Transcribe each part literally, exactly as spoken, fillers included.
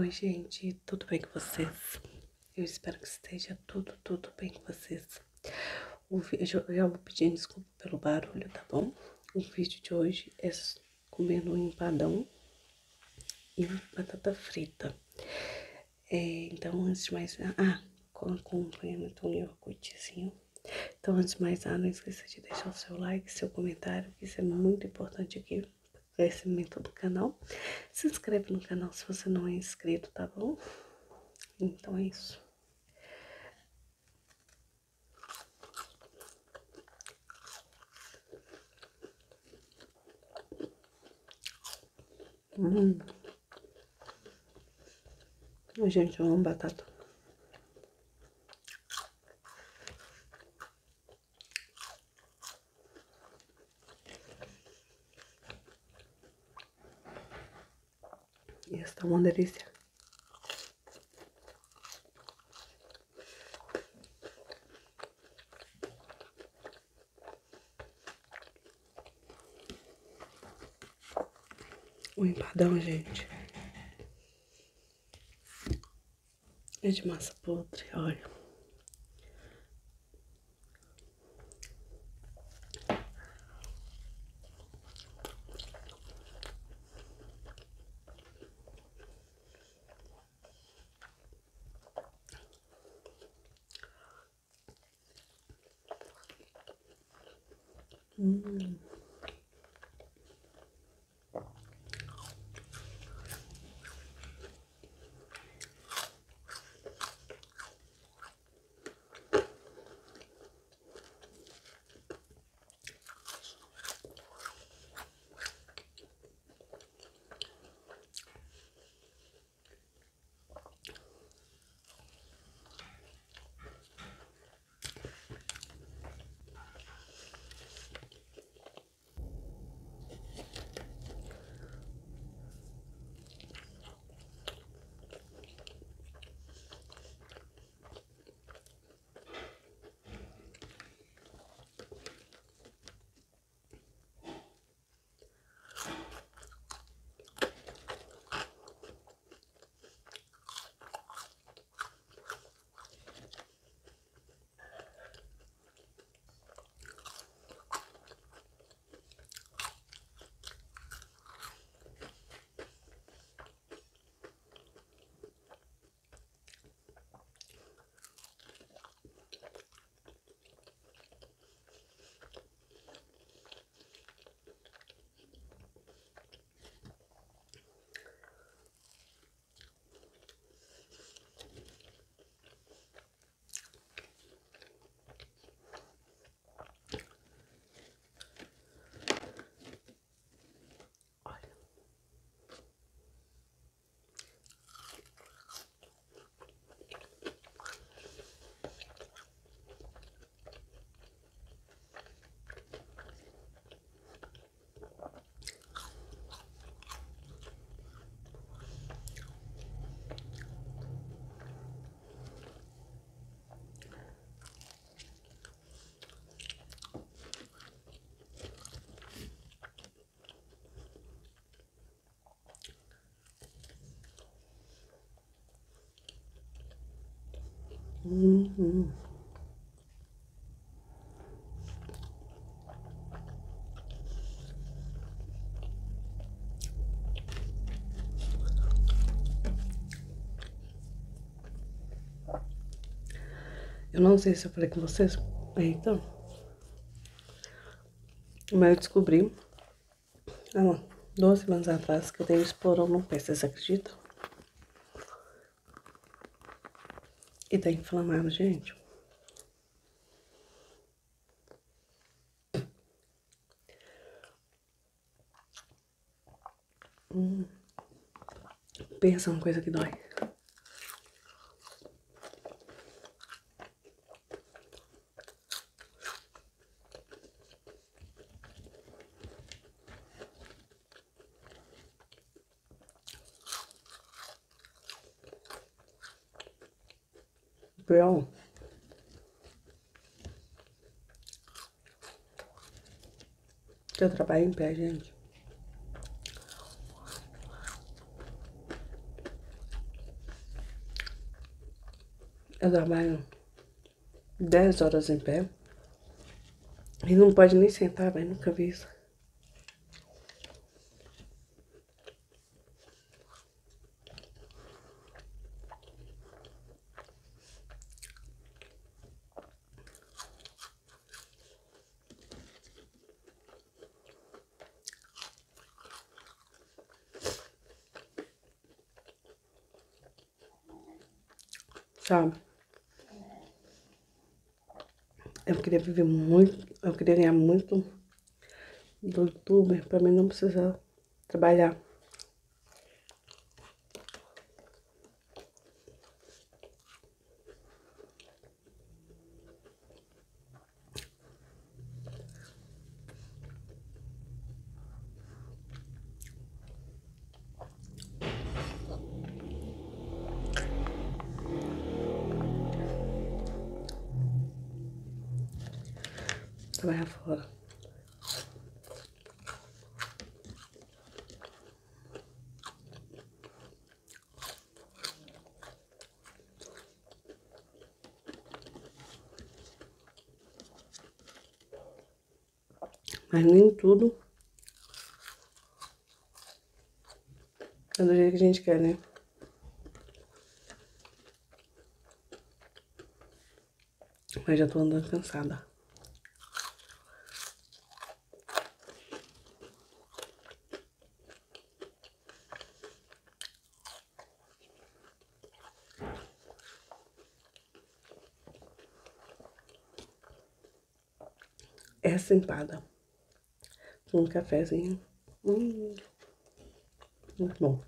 Oi, gente, tudo bem com vocês? Eu espero que esteja tudo, tudo bem com vocês. O vídeo, eu vou pedir desculpa pelo barulho, tá bom? O vídeo de hoje é comendo um empadão e batata frita. É, então, antes de mais nada... Ah, com acompanhamento um iogurtezinho. Então, antes de mais nada, não esqueça de deixar o seu like, seu comentário, que isso é muito importante aqui pro crescimento do canal. Se inscreve no canal se você não é inscrito, tá bom? Então é isso. Hum. Gente, eu amo batata. E essa tá uma delícia. O empadão, gente, é de massa podre, olha. Hum. Hum, hum. Eu não sei se eu falei com vocês, então, mas eu descobri, há doze anos atrás, que eu tenho esporão no pé, vocês acreditam? E tá inflamado, gente. Hum. Pensa uma coisa que dói. Pior. Que eu trabalho em pé, gente. Eu trabalho dez horas em pé. E não pode nem sentar, velho. Nunca vi isso. Sabe? Eu queria viver muito, eu queria ganhar muito do YouTube pra mim não precisar trabalhar. Trabalhar fora. Mas nem tudo é do jeito que a gente quer, né? Mas já tô andando cansada. Essa empada com um cafezinho. Hum, muito bom.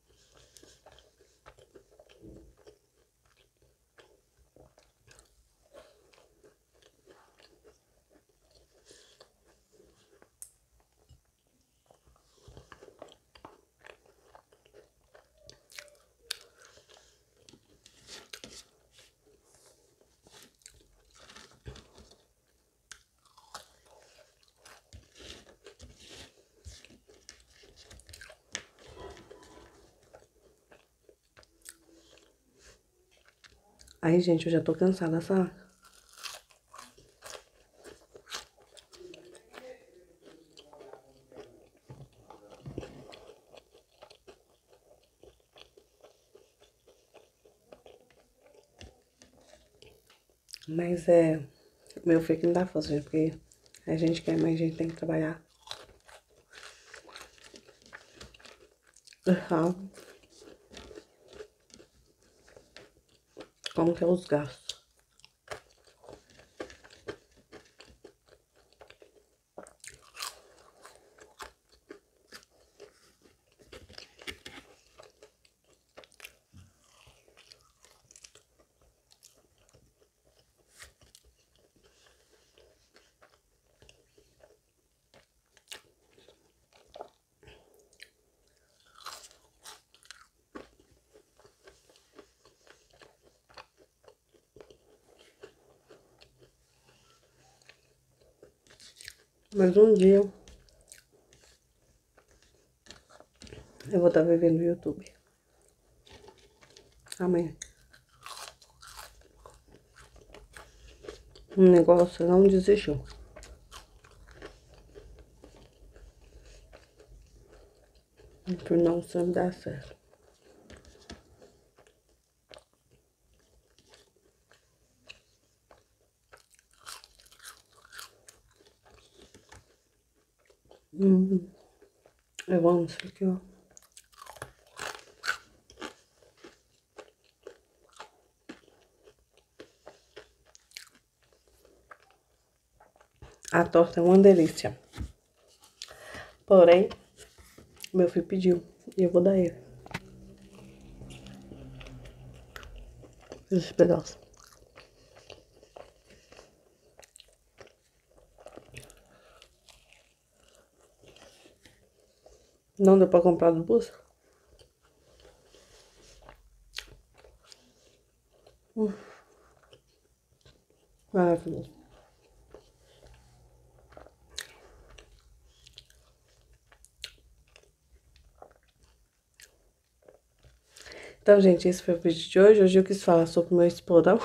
Aí, gente, eu já tô cansada, sabe? Mas é... Meu filho que não dá força, gente, porque a gente quer, mas a gente tem que trabalhar. Uhum. Como que é os gastos? Mas um dia eu vou estar vivendo no YouTube. Amanhã. Um negócio não desistiu. Por não sempre dar certo. Hum, eu amo isso aqui, ó. A torta é uma delícia. Porém, meu filho pediu e eu vou dar ele esse pedaço. Não deu pra comprar do bolso? Hum, maravilhoso. Então, gente, esse foi o vídeo de hoje. Hoje eu quis falar sobre o meu esporão.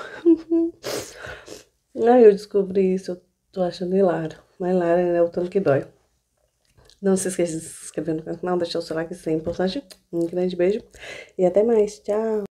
Aí eu descobri isso, eu tô achando hilário. Mas hilário é o tanto que dói. Não se esqueça de se inscrever no canal, deixar o seu like, isso é importante. Um grande beijo e até mais. Tchau!